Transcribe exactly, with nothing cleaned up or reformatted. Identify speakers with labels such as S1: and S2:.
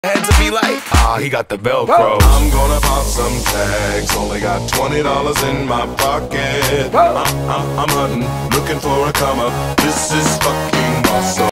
S1: Had to be like, ah, he got the Velcro. I'm gonna pop some tags. Only got twenty dollars in my pocket. I'm, I'm, I'm hunting, looking for a come up. This is fucking awesome.